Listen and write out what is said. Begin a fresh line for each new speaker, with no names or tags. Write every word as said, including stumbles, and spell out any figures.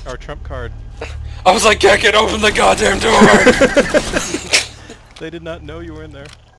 Our trump card.
I was like, Gekken, open the goddamn door!
They did not know you were in there.